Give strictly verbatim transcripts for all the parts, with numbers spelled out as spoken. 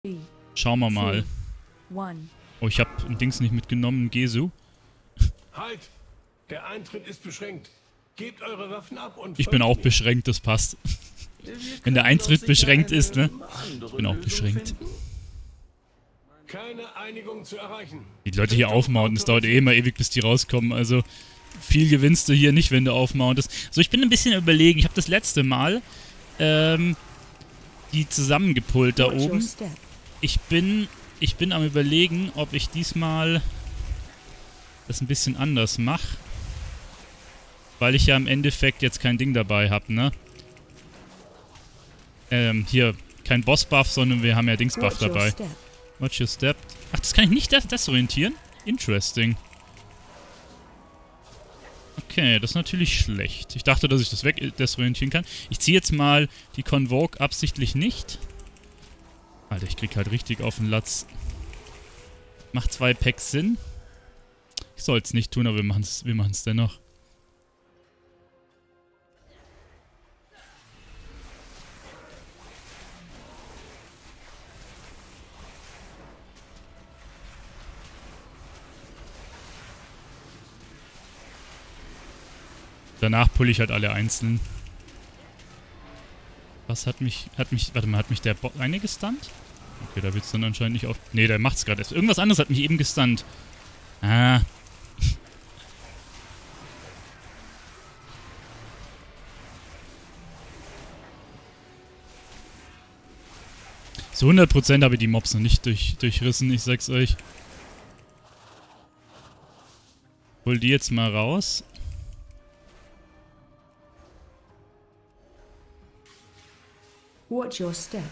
Schauen wir mal. Oh, ich habe ein Dings nicht mitgenommen, Gesu. Halt! Der Eintritt ist beschränkt. Gebt eure Waffen ab und ich bin auch mir. beschränkt, das passt. Wenn der Eintritt beschränkt ist, ne? Ich bin auch beschränkt. Keine Einigung zu erreichen. Die Leute hier aufmounten, es dauert eh immer ewig, bis die rauskommen. Also viel gewinnst du hier nicht, wenn du aufmountest. So, ich bin ein bisschen überlegen. Ich habe das letzte Mal ähm, die zusammengepult da oben. Ich bin, ich bin am Überlegen, ob ich diesmal das ein bisschen anders mache. Weil ich ja im Endeffekt jetzt kein Ding dabei habe, ne? Ähm, hier, kein Boss-Buff, sondern wir haben ja Dings-Buff dabei. Watch your step. Ach, das kann ich nicht des desorientieren? Interesting. Okay, das ist natürlich schlecht. Ich dachte, dass ich das weg desorientieren kann. Ich ziehe jetzt mal die Convoke absichtlich nicht. Alter, ich krieg halt richtig auf den Latz. Macht zwei Packs Sinn. Ich soll es nicht tun, aber wir machen es wir machen's dennoch. Danach pulle ich halt alle einzeln. Was hat mich, hat mich, warte mal, hat mich der Bot eine gestunt? Okay, da wird's dann anscheinend nicht auf... Ne, der macht's gerade erst. Irgendwas anderes hat mich eben gestunt. Ah. So hundert Prozent habe ich die Mobs noch nicht durch, durchrissen, ich sag's euch. Hol die jetzt mal raus. Watch your step.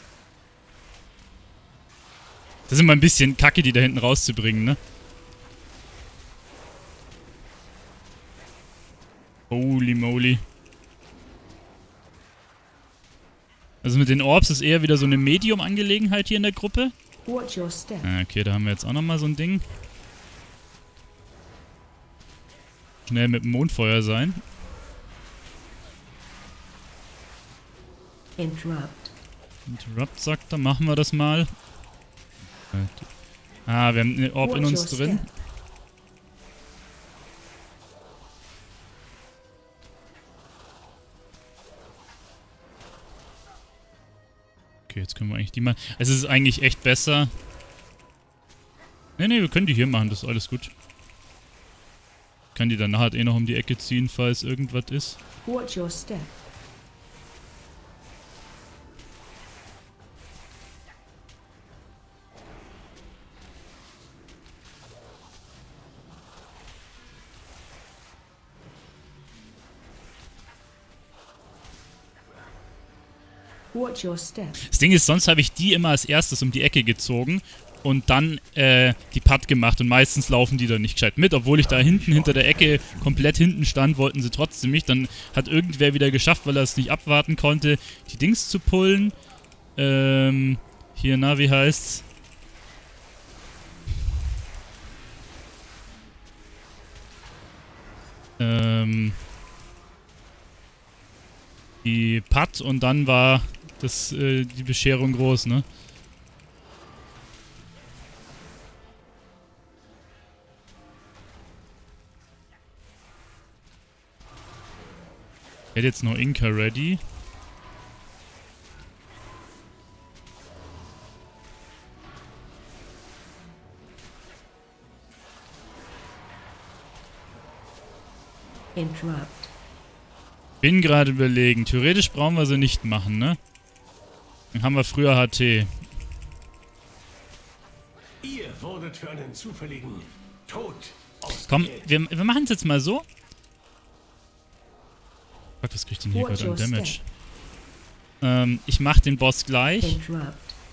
Das ist immer ein bisschen kacke, die da hinten rauszubringen, ne? Holy moly. Also mit den Orbs ist eher wieder so eine Medium-Angelegenheit hier in der Gruppe. Watch your step. Ah, okay, da haben wir jetzt auch nochmal so ein Ding. Schnell mit dem Mondfeuer sein. Interrupt. Interrupt sagt er, machen wir das mal. Ah, wir haben eine Orb in uns drin. Okay, jetzt können wir eigentlich die mal... Es ist eigentlich echt besser. Ne, ne, wir können die hier machen, das ist alles gut. Ich kann die dann nachher eh noch um die Ecke ziehen, falls irgendwas ist. Watch your step. Watch your step. Das Ding ist, sonst habe ich die immer als erstes um die Ecke gezogen und dann äh, die Putt gemacht und meistens laufen die dann nicht gescheit mit, obwohl ich da hinten hinter der Ecke komplett hinten stand, wollten sie trotzdem nicht. Dann hat irgendwer wieder geschafft, weil er es nicht abwarten konnte, die Dings zu pullen. Ähm, hier, na, wie heißt's? Ähm, die Putt und dann war das, äh, die Bescherung groß, ne? Ich hätte jetzt noch Inka ready. Interrupt. Bin gerade überlegen. Theoretisch brauchen wir sie nicht machen, ne? Dann haben wir früher H T. Ihr wurdet für einen zufälligen Tod Komm, ausgewählt. wir, wir machen es jetzt mal so. Fuck, was kriegt denn hier Watch gerade an your Damage? step. Ähm, ich mach den Boss gleich. Interrupt.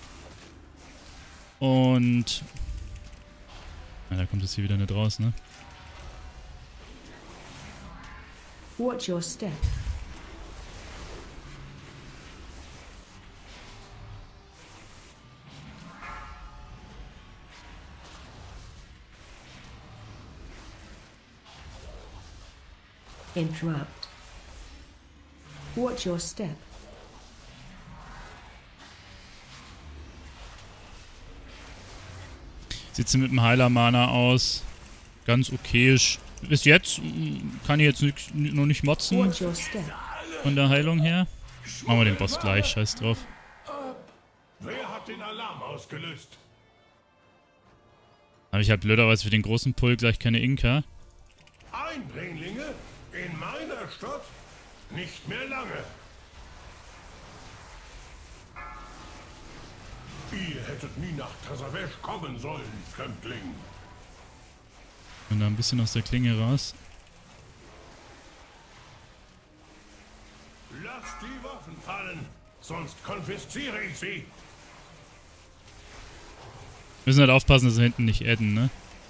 Und... Na, da kommt es hier wieder nicht raus, ne? Watch your step. Interrupt. Watch your step. Sieht sie mit dem Heiler-Mana aus. Ganz okayisch. Bis jetzt mm, kann ich jetzt nix, noch nicht motzen Watch your step. von der Heilung her. Machen wir den Boss gleich, scheiß drauf. Wer hat den Alarm ausgelöst? Aber ich halt blöderweise für den großen Pull gleich keine Inka. Eindringlinge? In meiner Stadt? Nicht mehr lange. Ihr hättet nie nach Tazavesh kommen sollen, Fremdling. Und da ein bisschen aus der Klinge raus. Lasst die Waffen fallen, sonst konfisziere ich sie. Müssen halt aufpassen, dass wir hinten nicht adden, ne?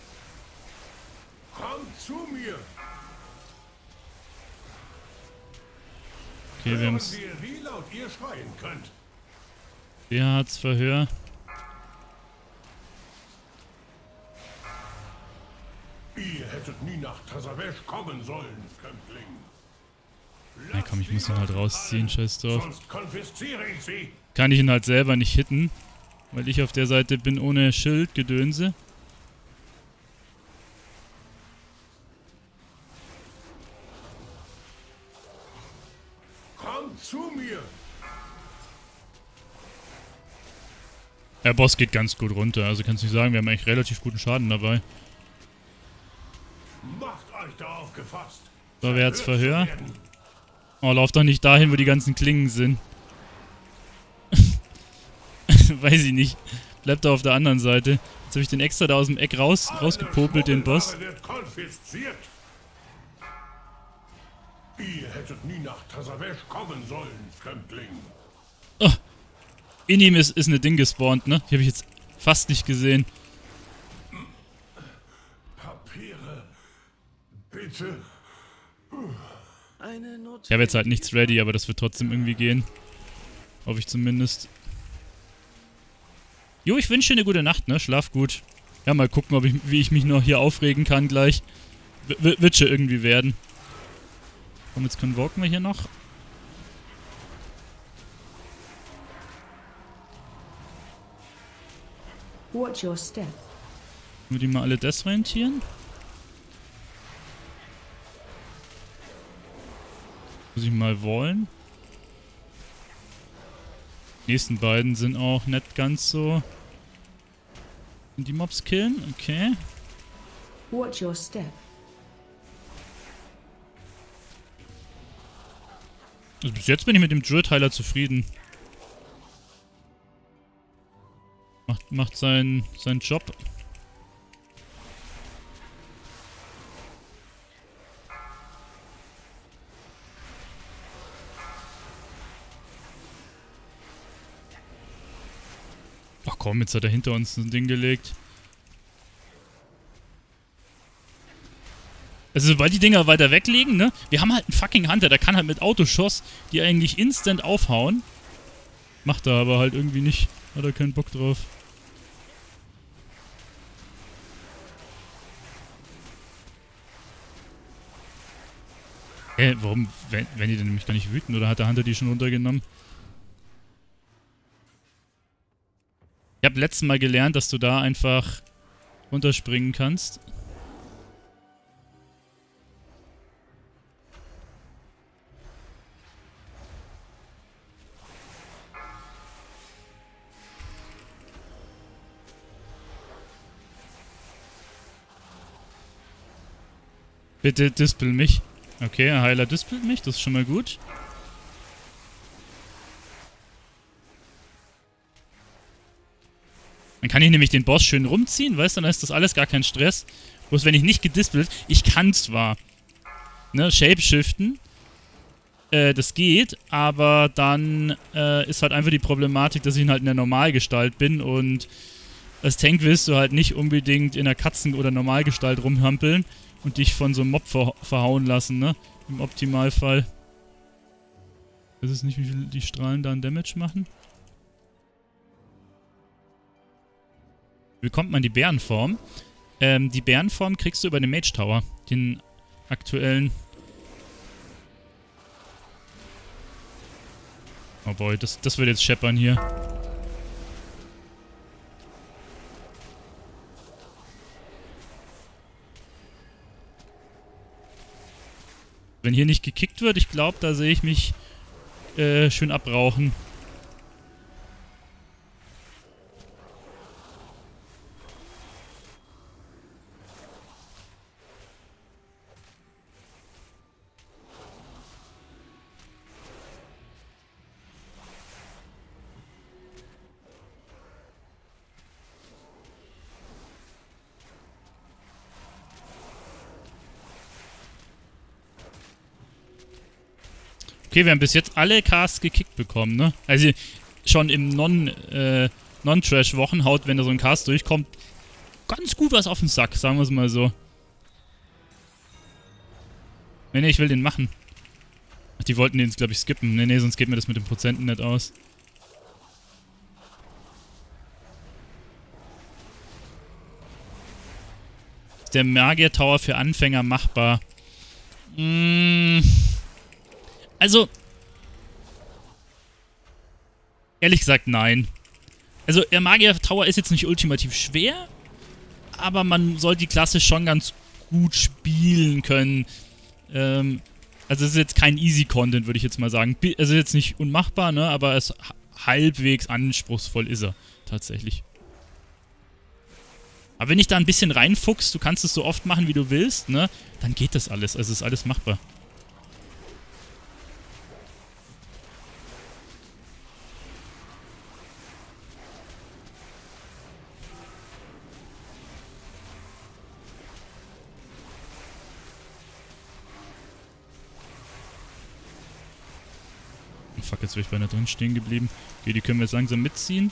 Kommt zu mir. Okay, wir haben's. Hören wir, wie laut ihr schreien könnt. Der hat's Verhör. Ihr hättet nie nach Tazavesh kommen sollen, Fremdling. Na komm, ich muss ihn halt rausziehen, scheiß drauf. Sonst konfisziere ich sie. Kann ich ihn halt selber nicht hitten, weil ich auf der Seite bin ohne Schildgedönse. Kommt zu mir. Der Boss geht ganz gut runter, also kannst du nicht sagen, wir haben eigentlich relativ guten Schaden dabei. Macht euch darauf gefasst. So, wer hat's Verhör? Oh, lauf doch nicht dahin, wo die ganzen Klingen sind. Weiß ich nicht. Bleibt da auf der anderen Seite. Jetzt habe ich den extra da aus dem Eck raus, rausgepopelt, den Boss. Wird konfisziert. Ihr hättet nie nach Tazavesh kommen sollen, Fremdling. Oh, in ihm ist, ist eine Ding gespawnt, ne? Die habe ich jetzt fast nicht gesehen. Papiere. Bitte. Ich habe jetzt halt nichts ready, aber das wird trotzdem irgendwie gehen. Hoffe ich zumindest. Jo, ich wünsche dir eine gute Nacht, ne? Schlaf gut. Ja, mal gucken, ob ich, wie ich mich noch hier aufregen kann gleich. W wird schon irgendwie werden. Komm, jetzt convoken wir hier noch. Watch your step. Nur die mal alle desorientieren. Muss ich mal wollen. Die nächsten beiden sind auch nicht ganz so. Die Mobs killen, okay. Watch your step. Also bis jetzt bin ich mit dem Druid-Heiler zufrieden. Macht, macht seinen, seinen Job. Ach komm, jetzt hat er hinter uns ein Ding gelegt. Also sobald die Dinger weiter weg liegen, ne? Wir haben halt einen fucking Hunter, der kann halt mit Autoschuss die eigentlich instant aufhauen. Macht er aber halt irgendwie nicht. Hat er keinen Bock drauf. Hä, warum werden die denn nämlich gar nicht wütend? Oder hat der Hunter die schon runtergenommen? Ich habe letztes Mal gelernt, dass du da einfach runterspringen kannst. Bitte dispel mich. Okay, ein Heiler dispelt mich, das ist schon mal gut. Dann kann ich nämlich den Boss schön rumziehen, weißt du, dann ist das alles gar kein Stress. Bloß wenn ich nicht gedispelt, ich kann zwar, ne, Shapeshiften, äh, das geht, aber dann äh, ist halt einfach die Problematik, dass ich halt in der Normalgestalt bin und als Tank willst du halt nicht unbedingt in der Katzen- oder Normalgestalt rumhampeln und dich von so einem Mob ver verhauen lassen, ne, im Optimalfall. Das ist nicht, wie viel die Strahlen da an Damage machen. Wie bekommt man die Bärenform? Ähm, die Bärenform kriegst du über den Mage Tower. Den aktuellen. Oh boy, das, das wird jetzt scheppern hier. Wenn hier nicht gekickt wird, ich glaube, da sehe ich mich äh, schön abrauchen. Okay, wir haben bis jetzt alle Casts gekickt bekommen, ne? Also schon im Non, äh, Non-Trash-Wochen haut, wenn da so ein Cast durchkommt, ganz gut was auf den Sack, sagen wir es mal so. Ne, ne, ich will den machen. Ach, die wollten den, glaube ich, skippen. Ne, ne, sonst geht mir das mit den Prozenten nicht aus. Ist der Magier-Tower für Anfänger machbar? Mmh... Also, ehrlich gesagt, nein. Also, der Magier-Tower ist jetzt nicht ultimativ schwer, aber man soll die Klasse schon ganz gut spielen können. Ähm, also, es ist jetzt kein Easy-Content, würde ich jetzt mal sagen. Also, jetzt nicht unmachbar, ne, aber es halbwegs anspruchsvoll ist er, tatsächlich. Aber wenn ich da ein bisschen reinfuchst, du kannst es so oft machen, wie du willst, ne, dann geht das alles. Also, ist alles machbar. Fuck, jetzt wäre ich beinahe drin stehen geblieben. Okay, die können wir jetzt langsam mitziehen.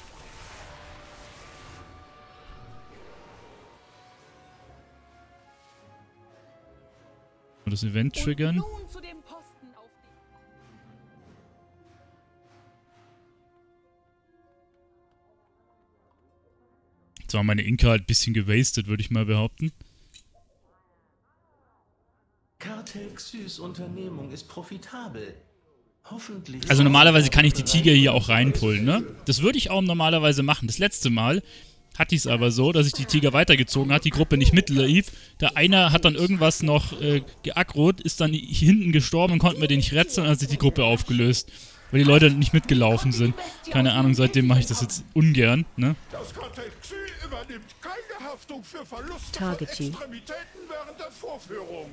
Und das Event triggern. Jetzt war meine Inka halt ein bisschen gewastet, würde ich mal behaupten. Kartex Unternehmung ist profitabel. Hoffentlich. Also normalerweise kann ich die Tiger hier auch reinpullen, ne? Das würde ich auch normalerweise machen. Das letzte Mal hatte ich es aber so, dass ich die Tiger weitergezogen hat, die Gruppe nicht mitlief. Der eine hat dann irgendwas noch äh, geaggrot, ist dann hinten gestorben und konnte mir den nicht retten und hat sich die Gruppe aufgelöst. Weil die Leute nicht mitgelaufen sind. Keine Ahnung, seitdem mache ich das jetzt ungern, ne? Das Kartex übernimmt keine Haftung für Verluste Target von you. Extremitäten während der Vorführung.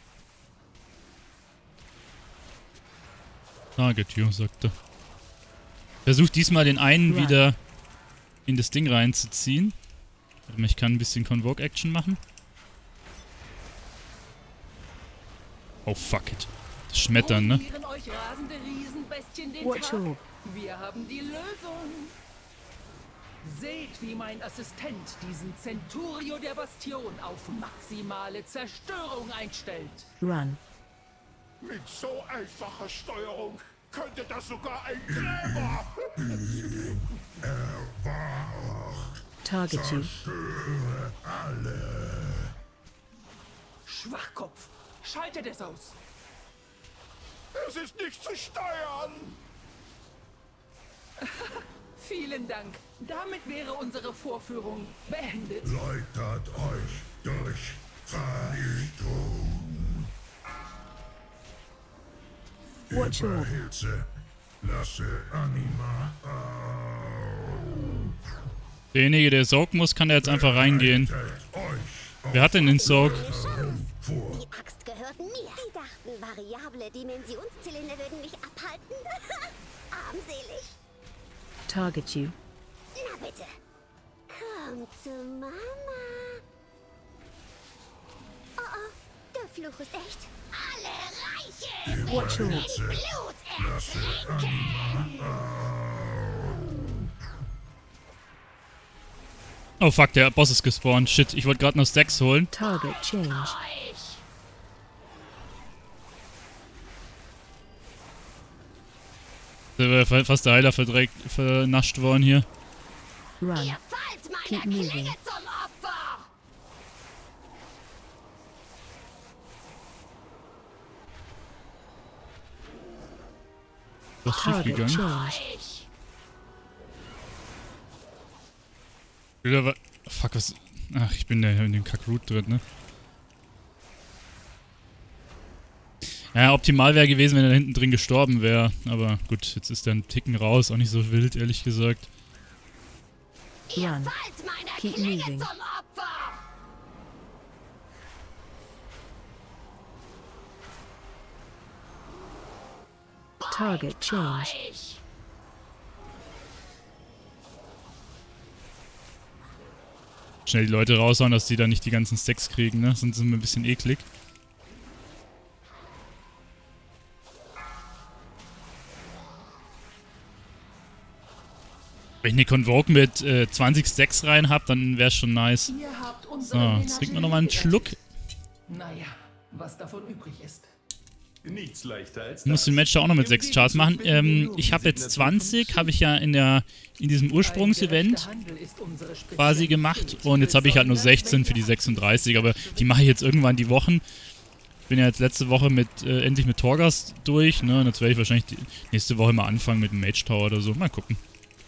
Target you, sagt er. Versuch diesmal den einen Right. wieder in das Ding reinzuziehen. Warte mal, ich kann ein bisschen Convoke-Action machen. Oh, fuck it. Das Schmettern, ne? Probieren euch rasende Riesenbestien den Watch Tag? your... Wir haben die Lösung. Seht, wie mein Assistent diesen Centurio der Bastion auf maximale Zerstörung einstellt. Run. Mit so einfacher Steuerung könnte das sogar ein Gräber. Target you. Schwachkopf, schaltet es aus. Es ist nicht zu steuern. Vielen Dank. Damit wäre unsere Vorführung beendet. Läutert euch durch Vernichtung. Watch your... Hitze. Lasse Anima Derjenige, der Soak muss, kann da jetzt einfach reingehen. Wer hat denn den Soak? Die Axt gehört mir. Die dachten, variable Dimensionszylinder würden mich abhalten. Armselig. Target you. Na bitte. Komm zu Mama. Oh oh, der Fluch ist echt. Alle Reiche Watch your... Blut ertrinken. Oh fuck, der Boss ist gespawnt. Shit, ich wollte gerade noch Stacks holen. Target change. Da wäre fast der Heiler verdreckt, vernascht worden hier. Run. Ihr fallt Keep meiner moving. Klinge zum Opfer. Was ist schief Target gegangen? change. Wieder wa- Fuck, was... Ach, ich bin da in dem Kack-Root drin, ne? Ja, optimal wäre gewesen, wenn er da hinten drin gestorben wäre. Aber gut, jetzt ist er ein Ticken raus. Auch nicht so wild, ehrlich gesagt. Run. Keep moving. Target change. Schnell die Leute raushauen, dass die da nicht die ganzen Stacks kriegen, ne? Sonst sind wir ein bisschen eklig. Wenn ich eine Convoke mit äh, zwanzig Stacks rein hab, dann wäre schon nice. So, jetzt trinken wir nochmal einen Schluck. Naja, was davon übrig ist. Nichts leichter als Ich muss den Match da auch noch mit sechs Charts machen. Ähm, ich habe jetzt zwanzig, habe ich ja in der in diesem Ursprungsevent quasi gemacht. Und jetzt habe ich halt nur sechzehn für die sechsunddreißig. Aber die mache ich jetzt irgendwann die Wochen. Ich bin ja jetzt letzte Woche mit äh, endlich mit Torghast durch. Ne? Und jetzt werde ich wahrscheinlich die nächste Woche mal anfangen mit dem Mage Tower oder so. Mal gucken.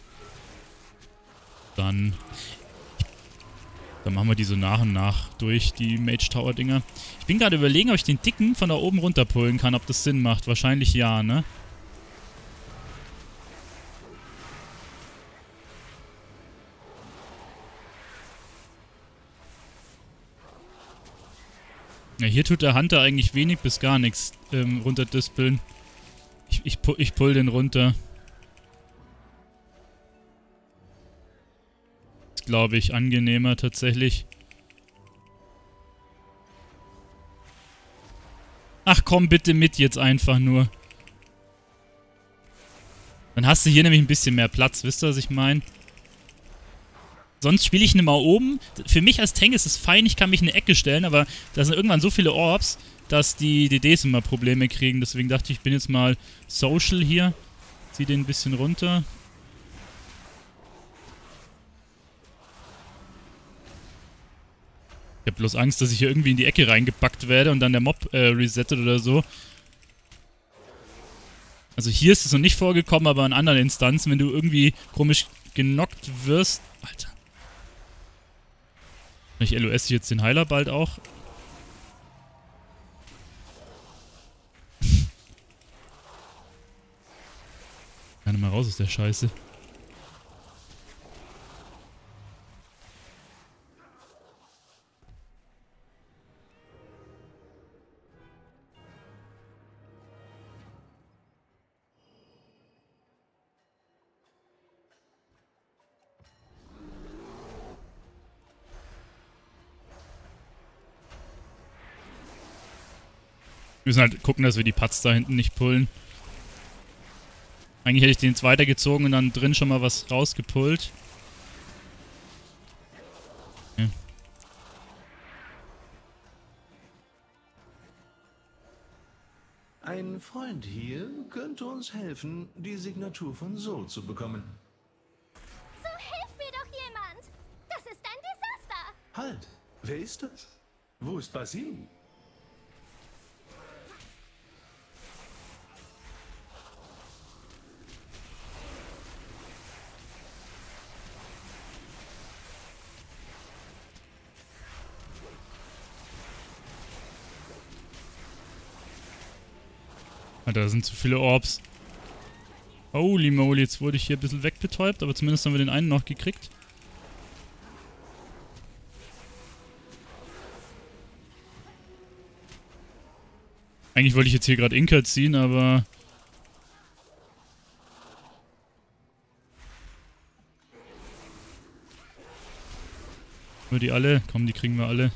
Dann, dann machen wir die so nach und nach durch, die Mage Tower Dinger. Ich bin gerade überlegen, ob ich den dicken von da oben runterpullen kann, ob das Sinn macht. Wahrscheinlich ja, ne? Ja, hier tut der Hunter eigentlich wenig bis gar nichts ähm, runterdispeln. Ich, ich, pu ich pull den runter. Glaube ich, angenehmer tatsächlich. Ach komm, bitte mit jetzt einfach nur. Dann hast du hier nämlich ein bisschen mehr Platz, wisst ihr, was ich meine? Sonst spiele ich nicht mal oben. Für mich als Tank ist es fein, ich kann mich in eine Ecke stellen, aber da sind irgendwann so viele Orbs, dass die D Ds immer Probleme kriegen. Deswegen dachte ich, ich bin jetzt mal social hier. Zieh den ein bisschen runter. Ich hab bloß Angst, dass ich hier irgendwie in die Ecke reingepackt werde und dann der Mob äh, resettet oder so. Also hier ist es noch nicht vorgekommen, aber in anderen Instanzen, wenn du irgendwie komisch genockt wirst... Alter. Ich L O S jetzt den Heiler bald auch. Keine mal raus aus der Scheiße. Wir müssen halt gucken, dass wir die Putz da hinten nicht pullen. Eigentlich hätte ich den jetzt weitergezogen und dann drin schon mal was rausgepullt. Ja. Ein Freund hier könnte uns helfen, die Signatur von So zu bekommen. So hilft mir doch jemand! Das ist ein Desaster! Halt! Wer ist das? Wo ist Basil? Alter, da sind zu viele Orbs. Holy moly, jetzt wurde ich hier ein bisschen wegbetäubt, aber zumindest haben wir den einen noch gekriegt. Eigentlich wollte ich jetzt hier gerade Inka ziehen, aber... Nur die alle? Komm, die kriegen wir alle.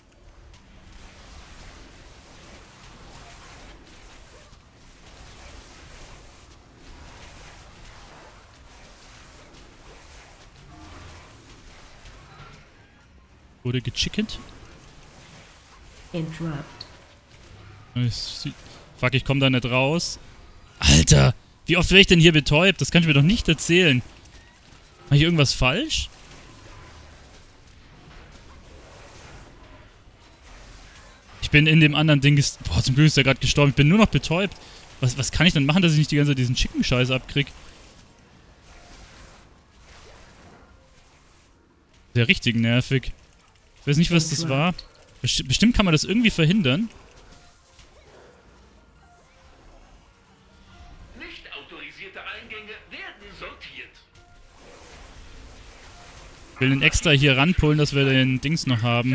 Wurde gechickent. Interrupt. Fuck, ich komme da nicht raus. Alter, wie oft werde ich denn hier betäubt? Das kannst du mir doch nicht erzählen. Mach ich irgendwas falsch? Ich bin in dem anderen Ding gest... Boah, zum Glück ist er gerade gestorben. Ich bin nur noch betäubt. Was, was kann ich denn machen, dass ich nicht die ganze Zeit diesen Chicken-Scheiß abkrieg? Sehr richtig nervig. Ich weiß nicht, was das war. Bestimmt kann man das irgendwie verhindern. Ich will den extra hier ranpullen, dass wir den Dings noch haben.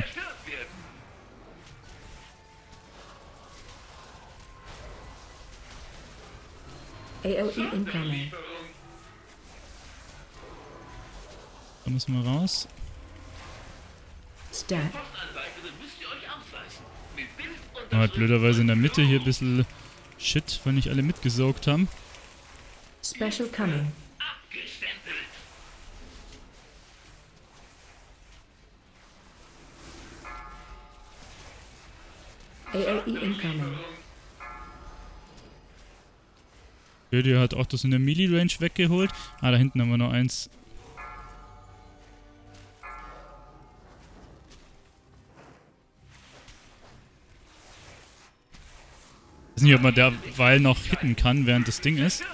A O E incoming. Da müssen wir raus. Stat. Aber halt blöderweise in der Mitte hier ein bisschen Shit, weil nicht alle mitgesaugt haben. Special coming. A O E incoming. Der hat auch das in der Melee-Range weggeholt. Ah, da hinten haben wir noch eins. Ich weiß nicht, ob man derweil noch hitten kann, während das Ding ist.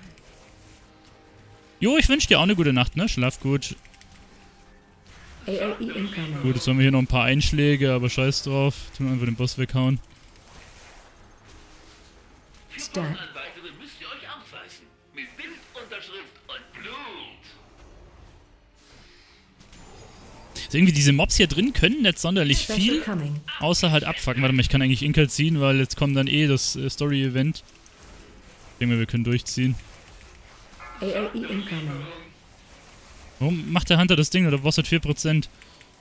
Jo, ich wünsche dir auch eine gute Nacht, ne? Schlaf gut. A O E incoming. Gut, jetzt haben wir hier noch ein paar Einschläge, aber scheiß drauf. Tun wir einfach den Boss weghauen. Stat. Also irgendwie diese Mobs hier drin können nicht sonderlich Special viel, coming. außer halt abfucken. Warte mal, ich kann eigentlich Inka ziehen, weil jetzt kommt dann eh das äh, Story-Event. Ich denke mal, wir können durchziehen. A O E incoming. Warum macht der Hunter das Ding? Oder Boss hat vier Prozent?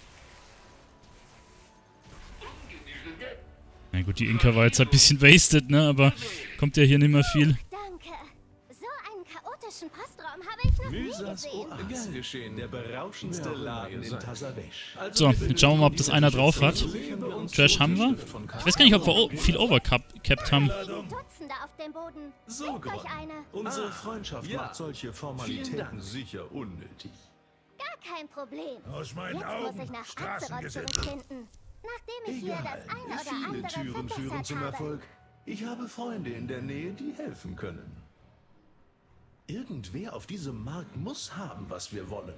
Na gut, die Inka war jetzt ein bisschen wasted, ne? Aber kommt ja hier nicht mehr viel. Danke. So einen chaotischen Postraum habe ich noch nie Mysas gesehen. Oase geschehen, der berauschendste Laden in Tazavesh. So, jetzt schauen wir mal, ob das einer drauf hat. Trash haben wir. Ich weiß gar nicht, ob wir o viel overcapped haben. Dutzende auf dem Boden. So, Nehmt euch gewonnen. eine. Unsere Freundschaft macht solche Formalitäten sicher unnötig. Gar kein Problem. Aus meinen Jetzt Augen. muss ich nach Azeroth Straßengesetze. zurückfinden. Nachdem ich hier Egal, das ein wie oder viele andere Türen führen verbessert zum habe. Erfolg. Ich habe Freunde in der Nähe, die helfen können. Irgendwer auf diesem Markt muss haben, was wir wollen.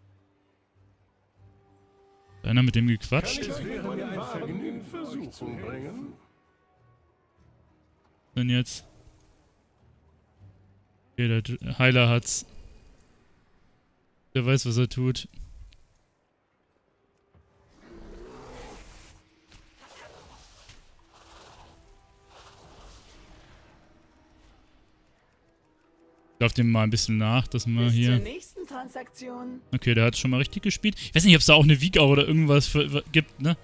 Einer mit dem gequatscht. Es wäre mir ein Vergnügen, in Versuchung bringen. Denn jetzt. Okay, der Dr- Heiler hat's. Der weiß, was er tut. Ich lauf dem mal ein bisschen nach, dass wir Bis zur hier... nächsten Transaktion. Okay, der hat schon mal richtig gespielt. Ich weiß nicht, ob es da auch eine Wiegau oder irgendwas für, für, gibt, ne?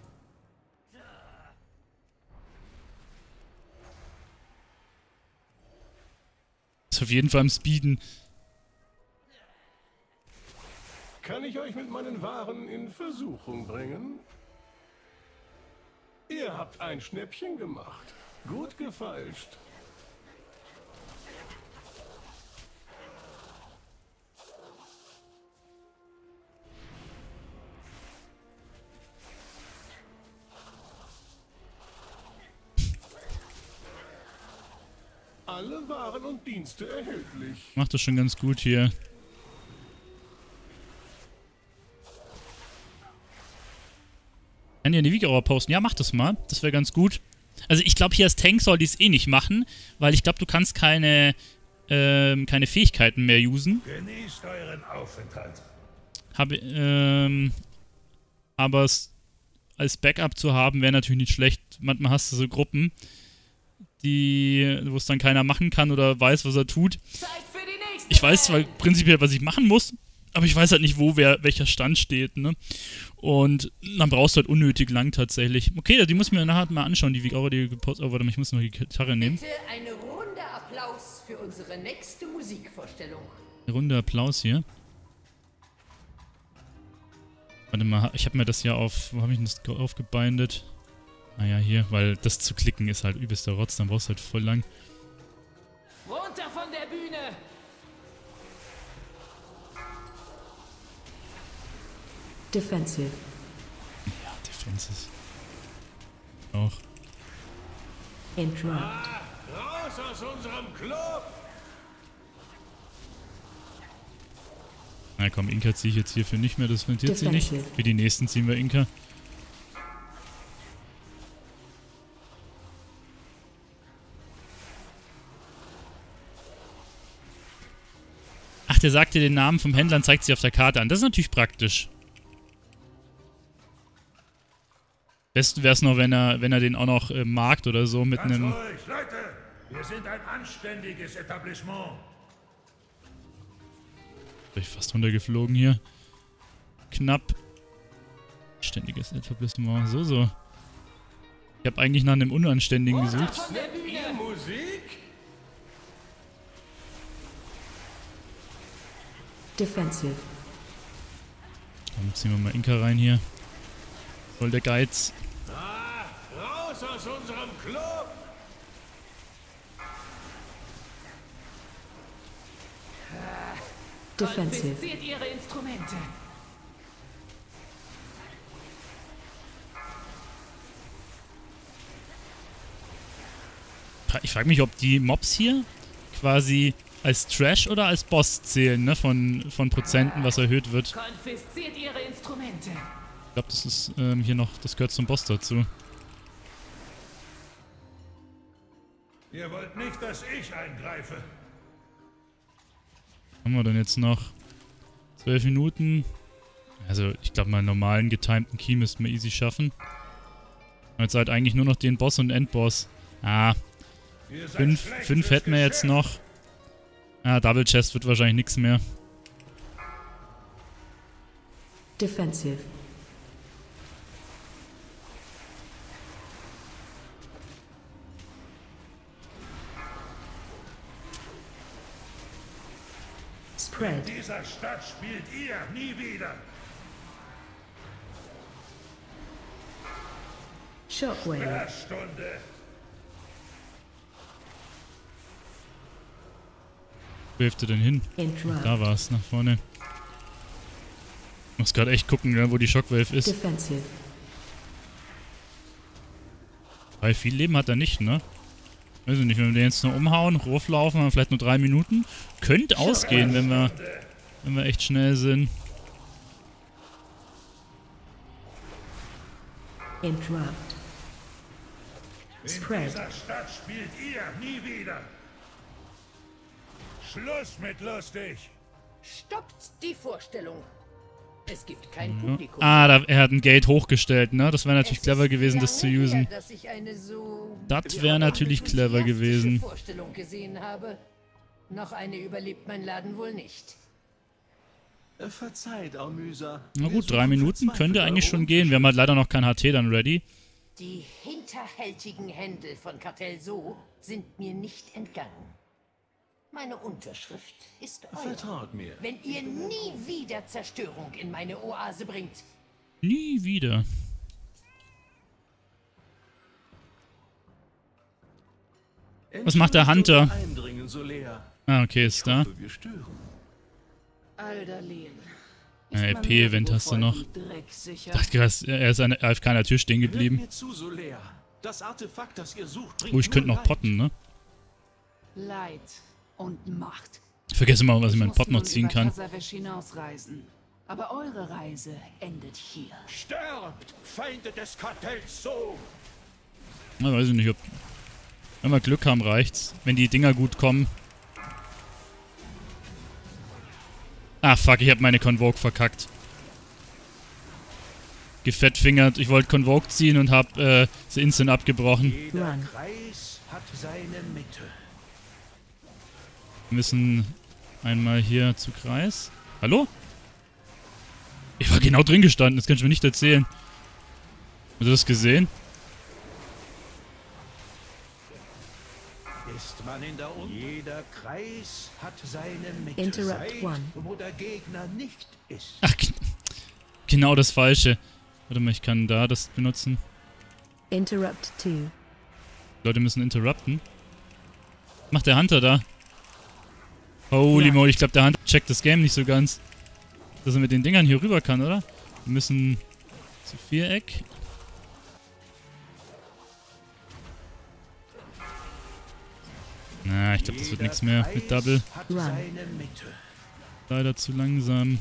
Ist auf jeden Fall am Speeden. Kann ich euch mit meinen Waren in Versuchung bringen? Ihr habt ein Schnäppchen gemacht. Gut gefeilscht. Alle Waren und Dienste erhältlich. Macht das schon ganz gut hier. Kann ihr eine Wiegauer posten? Ja, mach das mal. Das wäre ganz gut. Also ich glaube, hier als Tank soll die es eh nicht machen, weil ich glaube, du kannst keine, ähm, keine Fähigkeiten mehr usen. Genießt euren Aufenthalt. Habe, ähm, aber es als Backup zu haben, wäre natürlich nicht schlecht. Manchmal hast du so Gruppen, die, wo es dann keiner machen kann oder weiß, was er tut. Zeit für die nächste Ich weiß zwar Welt. prinzipiell, was ich machen muss, aber ich weiß halt nicht, wo wer, welcher Stand steht, ne? Und dann brauchst du halt unnötig lang tatsächlich. Okay, die muss ich mir nachher mal anschauen, die Vigora, die gepostet. Oh, warte mal, ich muss noch die Gitarre nehmen. Bitte eine Runde Applaus für unsere nächste Musikvorstellung. Eine Runde Applaus hier. Warte mal, ich habe mir das ja auf, wo habe ich denn das aufgebindet? Naja, hier, weil das zu klicken ist halt übelster Rotz, dann brauchst du halt voll lang. Runter von der Bühne! Defensive. Ja, Defenses. Auch. Interrupt. Raus aus unserem Club! Na komm, Inka ziehe ich jetzt hierfür nicht mehr, das rentiert sie nicht. Defensive. Für die nächsten ziehen wir Inka. Ach, Ach, der sagt dir den Namen vom Händler und zeigt sie auf der Karte an. Das ist natürlich praktisch. Besten wäre es noch, wenn er, wenn er den auch noch äh, markt oder so mit Ganz einem... ruhig, Leute! Wir sind ein anständiges Etablissement. Bin ich fast runtergeflogen hier. Knapp. Ständiges Etablissement. So, so. Ich habe eigentlich nach einem Unanständigen gesucht. Von der Bühne! Musik? Defensive. Dann ziehen wir mal Inka rein hier. Voll der Geiz. Ah, raus aus unserem Club! Defensive. Konfisziert ihre Instrumente. Ich frage mich, ob die Mobs hier quasi als Trash oder als Boss zählen, ne? Von, von Prozenten, was erhöht wird. Konfisziert ihre Instrumente. Ich glaube, das ist ähm, hier noch, das gehört zum Boss dazu. Ihr wollt nicht, dass ich eingreife. Haben wir denn jetzt noch? Zwölf Minuten. Also, ich glaube, mal einen normalen getimten Key müssten wir easy schaffen. Und jetzt halt eigentlich nur noch den Boss und Endboss. Ah, Ihr seid fünf, schlecht fünf fürs hätten wir jetzt Geschäft. noch. Ah, Double Chest wird wahrscheinlich nichts mehr. Defensive. In Spread. dieser Stadt spielt ihr nie wieder. Shockwave. Sperrstunde. Wo hilft er denn hin? Interrupt. Da war es, nach vorne. Ich muss gerade echt gucken, ja, wo die Shockwave ist. Defensive. Weil viel Leben hat er nicht, ne? Weiß ich nicht, wenn wir den jetzt nur umhauen, rauflaufen, haben wir vielleicht nur drei Minuten. Könnte ausgehen, wenn wir, wenn wir echt schnell sind. Interrupt. In Spread. dieser Stadt spielt ihr nie wieder. Schluss mit lustig. Stoppt die Vorstellung. Es gibt kein Ja. Publikum. Ah, da, er hat ein Gate hochgestellt, ne? Das wäre natürlich Es clever ist gewesen, das zu lange usen. her, dass ich eine so Das wäre natürlich clever gewesen. Vorstellung gesehen habe. Noch eine überlebt mein Laden wohl nicht. Äh, Verzeiht, Amüsa. Na Wir gut, drei suchen Minuten verzweifelt könnte eigentlich eure schon gehen. Wir haben halt leider noch kein H T dann ready. Die hinterhältigen Händel von Kartell So sind mir nicht entgangen. Meine Unterschrift ist eure. Vertraut mir. Wenn ihr nie wieder Zerstörung in meine Oase bringt, Nie wieder. Was macht der Hunter? Eindringen, Solea. Ah, okay, ist da. hoffe, wir stören. Aldalin. Ja, L P-Event hast du noch. Drecksicher. Dachte krass, er ist an A F K an der Tür stehen Hört geblieben. mir zu, Solea. Das Artefakt, das ihr sucht, bringt Oh, ich könnte nur noch Leid. potten, ne? Leid und Macht. Ich vergesse immer, was ich meinen muss Pot noch nun ziehen über kann. Tazavesh hinausreisen. Aber eure Reise endet hier. Sterbt, Feinde des Kartells so. Na, weiß ich nicht, ob... Wenn wir Glück haben, reicht's. Wenn die Dinger gut kommen. Ah, fuck, ich hab meine Convoke verkackt. Gefettfingert. Ich wollte Convoke ziehen und hab äh, sie instant abgebrochen. Jeder Run. Kreis hat seine Mitte. Wir müssen einmal hier zu Kreis. Hallo? Ich war genau drin gestanden, das kannst du mir nicht erzählen. Hast du das gesehen? Ist man in der Un Jeder Kreis hat seine Mitte. Interrupt Seid, one. wo der Gegner nicht ist. Ach, g- genau das Falsche. Warte mal, ich kann da das benutzen. Interrupt two. Leute müssen interrupten. Was macht der Hunter da? Holy Ja. moly, ich glaube, der Hunter checkt das Game nicht so ganz. Dass er mit den Dingern hier rüber kann, oder? Wir müssen zu Viereck. Na, ich glaube, das wird nichts mehr mit Double. Hat Run. seine Mitte. Leider zu langsam.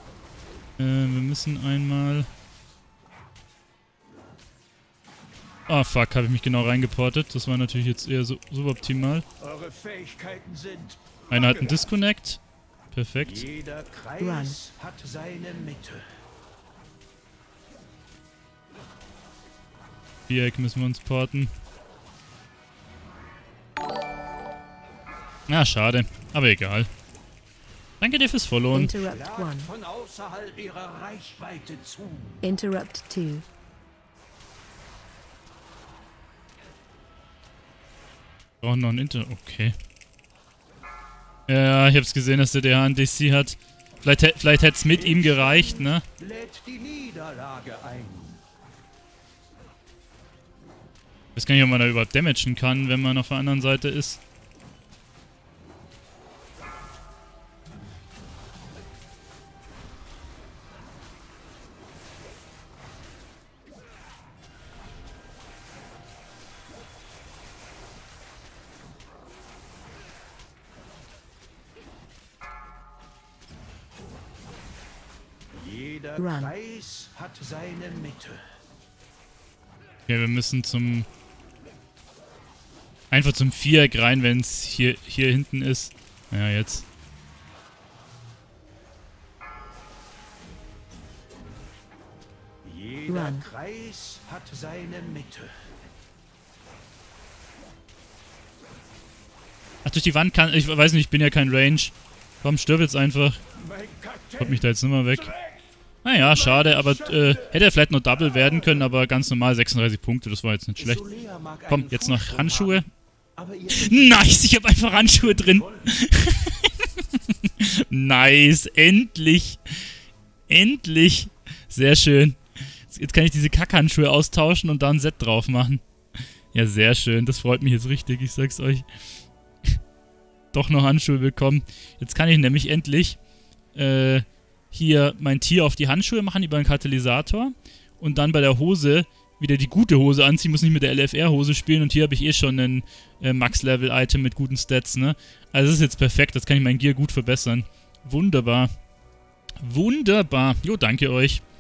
Äh, wir müssen einmal... Oh fuck, habe ich mich genau reingeportet. Das war natürlich jetzt eher so suboptimal. Eure Fähigkeiten sind... Einer hat einen Disconnect. Perfekt. Jeder Kreis Run. hat seine Mitte. Viereck müssen wir uns porten. Na, schade. Aber egal. Danke dir fürs Followen. Interrupt one. Von außerhalb ihrer Reichweite zu. Interrupt two. Brauchen noch ein Inter... Okay. Ja, ich hab's gesehen, dass der D H ein D C hat. Vielleicht, hä- vielleicht hätte es mit ihm gereicht, ne? Lädt die Niederlage ein. Ich weiß gar nicht, ob man da überhaupt damagen kann, wenn man auf der anderen Seite ist. Jeder Run. Kreis hat seine Mitte. Okay, wir müssen zum... Einfach zum Viereck rein, wenn es hier, hier hinten ist. Ja, jetzt. Jeder Run. Kreis hat seine Mitte. Ach, durch die Wand kann... Ich weiß nicht, ich bin ja kein Range. Komm, stirb jetzt einfach. Mein Kapitän Kommt mich da jetzt nicht mehr weg. trägt Naja, schade, aber äh, hätte er vielleicht noch Double werden können, aber ganz normal sechsunddreißig Punkte, das war jetzt nicht schlecht. Solea mag Komm, einen jetzt noch Vorsprung Handschuhe. haben, aber ihr Nice, ich habe einfach Handschuhe drin. Nice, endlich. Endlich. Sehr schön. Jetzt kann ich diese Kackhandschuhe austauschen und da ein Set drauf machen. Ja, sehr schön. Das freut mich jetzt richtig, ich sag's euch. Doch noch Handschuhe bekommen. Jetzt kann ich nämlich endlich äh, hier mein Tier auf die Handschuhe machen über einen Katalysator und dann bei der Hose wieder die gute Hose anziehen, muss nicht mit der L F R-Hose spielen und hier habe ich eh schon ein äh, Max-Level-Item mit guten Stats, ne? Also das ist jetzt perfekt, das kann ich mein Gear gut verbessern. Wunderbar. Wunderbar. Jo, danke euch.